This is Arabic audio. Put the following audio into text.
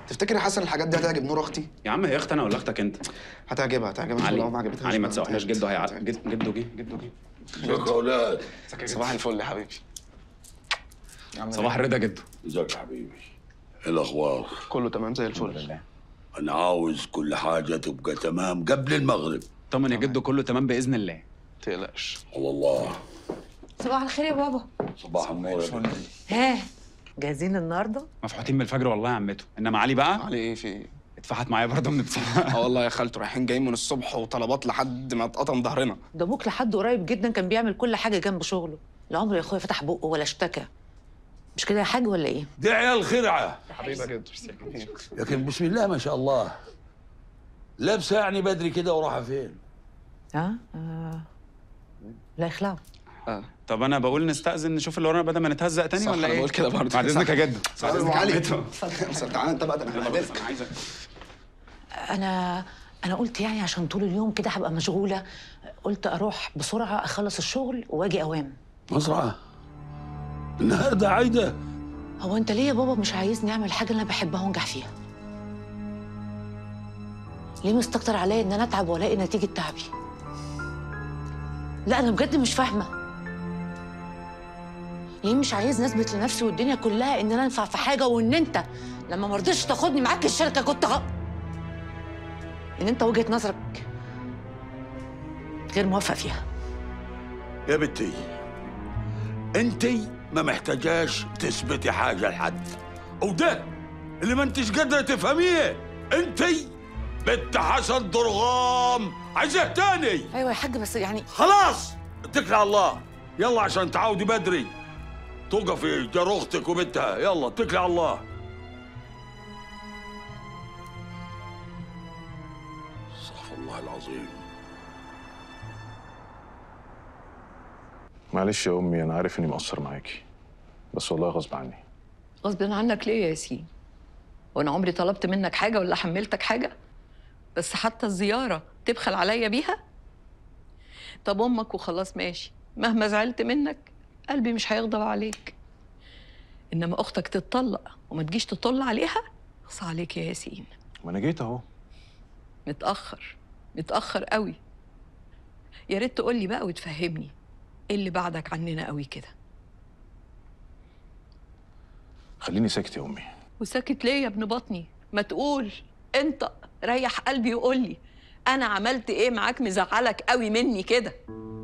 تفتكر يا حسن الحاجات دي هتعجب نور اختي؟ يا عم هي اختي انا ولا اختك انت؟ هتعجبها علي لو ما عجبتهاش علي ما تسوحناش. جده جده جه ازيك يا اولاد؟ صباح الفل يا حبيبي. صباح الرضا جده. ازيك يا حبيبي؟ ايه الاخبار؟ كله تمام زي الفل. الحمد لله. انا عاوز كل حاجه تبقى تمام قبل المغرب. طمن يا جده، كله تمام باذن الله. ما تقلقش. على الله. صباح الخير يا بابا. صباح النور يا بنتي. ها جاهزين النهارده؟ مفحوطين من الفجر والله يا عمته، انما علي بقى علي ايه في ايه؟ اتفحت معايا برضه من بصراحه. والله يا خالته رايحين جايين من الصبح وطلبات لحد ما اتقطم ظهرنا. ده ابوك لحد قريب جدا كان بيعمل كل حاجه جنب شغله، لا عمره يا اخويا فتح بقه ولا اشتكى. مش كده يا حاج ولا ايه؟ دي عيال خرعه. حبيبي يا جد. لكن بسم الله ما شاء الله. لابسه يعني بدري كده وراحه فين؟ لا يخلعوا. طب انا بقول نستأذن نشوف اللي ورانا بدل ما نتهزق تاني صح، ولا أنا ايه؟ بقول كده برضه. بعد اذنك يا جده. بعد اذنك علي. تعالى انت بقى، ده انا هقابلك. انا عايزك. انا قلت يعني عشان طول اليوم كده هبقى مشغوله، قلت اروح بسرعه اخلص الشغل واجي اوام. مزرعه؟ النهارده عايده؟ هو انت ليه يا بابا مش عايزني اعمل حاجه انا بحبها وانجح فيها؟ ليه مستكتر عليا ان انا اتعب والاقي نتيجه تعبي؟ لا انا بجد مش فاهمه. ليه مش عايز نثبت لنفسي والدنيا كلها ان انا انفع في حاجه، وان انت لما ما رضيتش تاخدني معاك الشركه كنت ان انت وجهه نظرك غير موافق فيها. يا بنتي انتي ما محتاجاش تثبتي حاجه لحد، وده اللي ما انتش قادره تفهميه. انتي بنت حسن درغام، عايزاه تاني؟ ايوه يا حاج بس يعني خلاص اتكلي على الله. يلا عشان تعاودي بدري توقفي جار اختك وبنتها. يلا اتكلي على الله. استغفر الله العظيم. معلش يا امي، انا عارف اني مقصر معاكي، بس والله غصب عني. غصب عنك ليه يا ياسين؟ وانا عمري طلبت منك حاجه ولا حملتك حاجه؟ بس حتى الزياره تبخل عليا بيها؟ طب امك وخلاص ماشي، مهما زعلت منك قلبي مش هيغضب عليك. انما اختك تتطلق وما تجيش تطل عليها، اخص عليك يا ياسين. ما انا جيت اهو. متاخر قوي. يا ريت تقول لي بقى وتفهمني ايه اللي بعدك عننا قوي كده؟ خليني ساكت يا امي. وساكت ليه يا ابن بطني؟ ما تقول انت، ريح قلبي وقول لي انا عملت ايه معاك مزعلك قوي مني كده؟